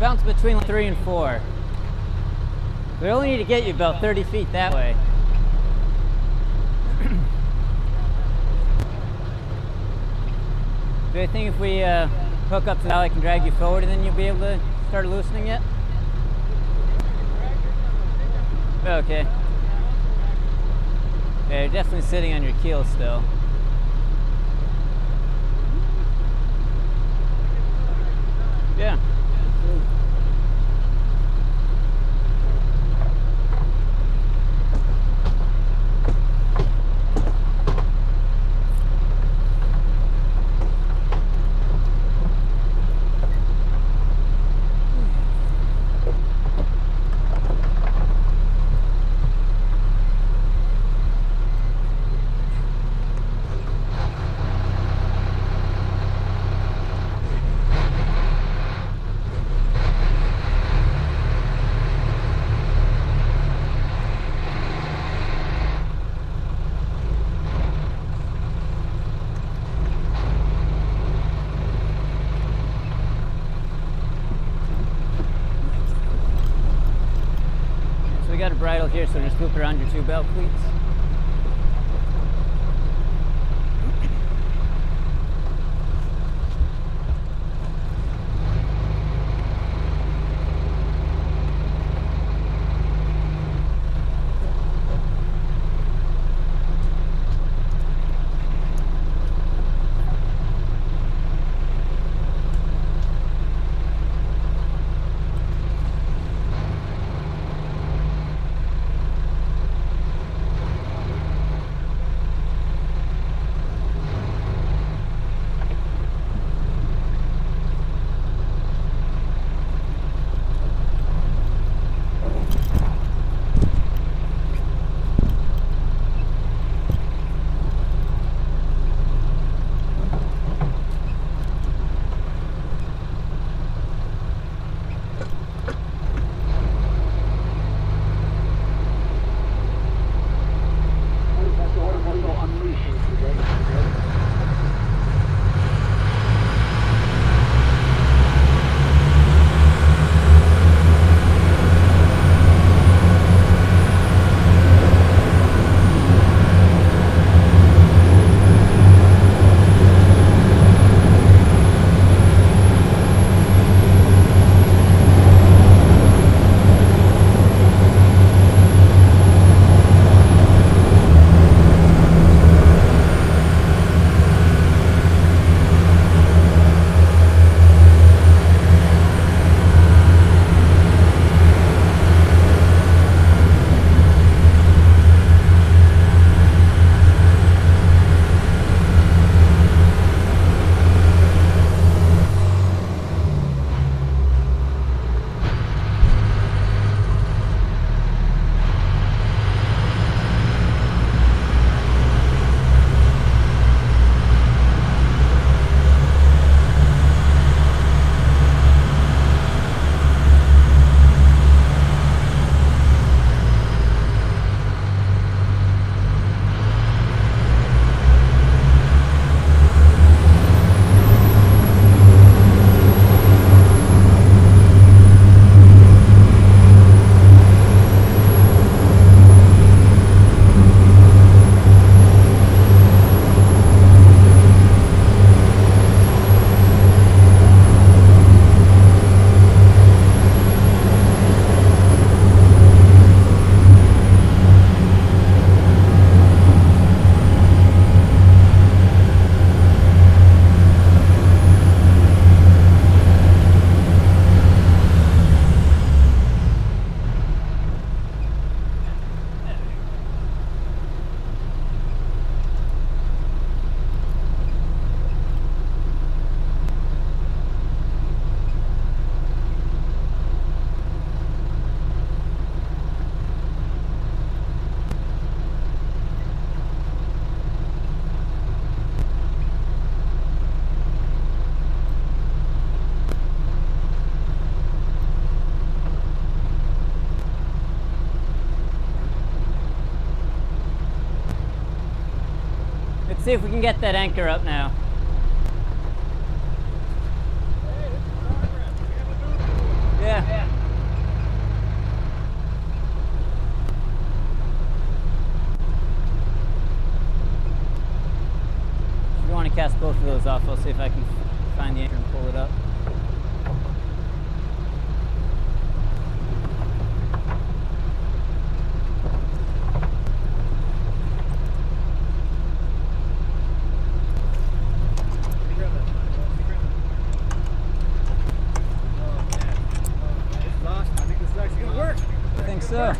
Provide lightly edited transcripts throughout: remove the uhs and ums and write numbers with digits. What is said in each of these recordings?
Bounce between 3 and 4. We only need to get you about 30 feet that way. Do you think if we hook up to now I can drag you forward and then you'll be able to start loosening it? Okay. Yeah, you're definitely sitting on your keel still. Yeah. We got a bridle here, so just loop around your 2 belt cleats. Let's see if we can get that anchor up now. if I can find the anchor and pull it up. I think so.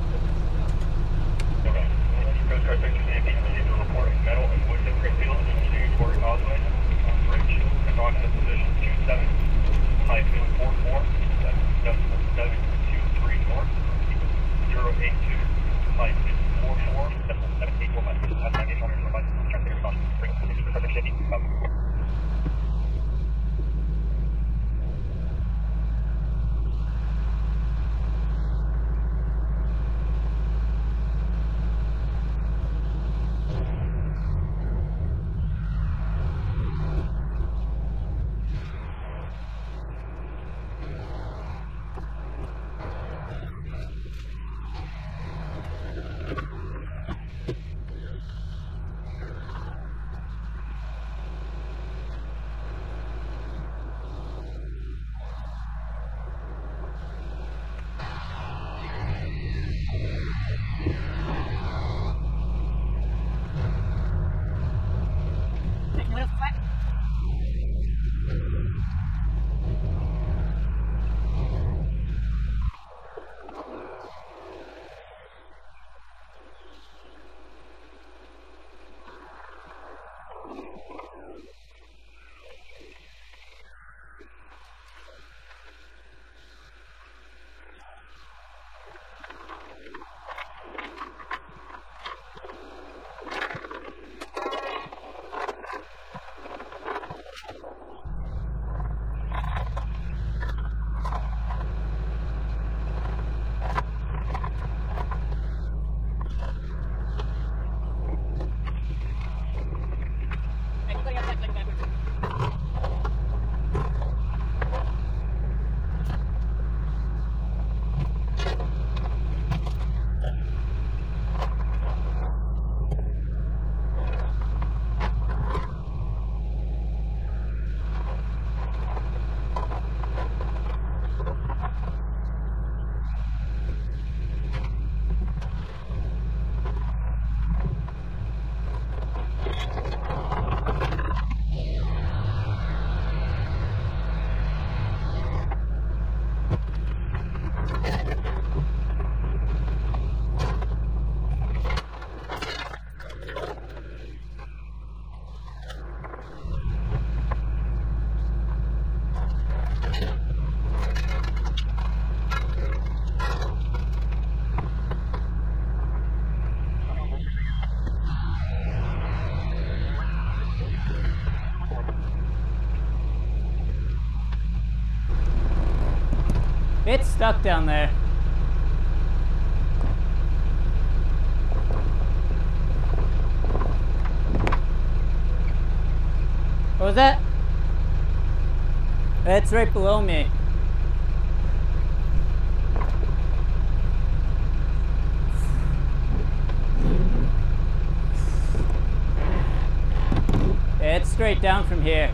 It's stuck down there. What was that? It's right below me. It's straight down from here.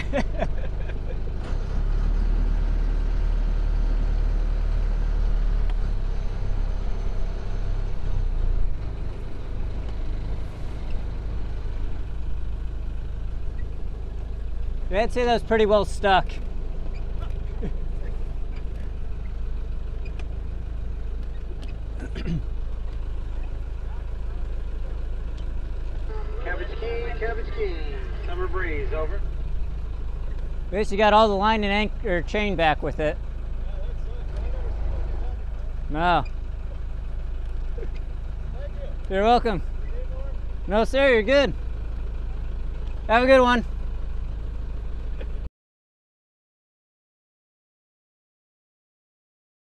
I'd say that was pretty well stuck. Cabbage Key, Summer Breeze, over. At least you got all the line and anchor chain back with it. No. You're welcome. No, sir, you're good. Have a good one.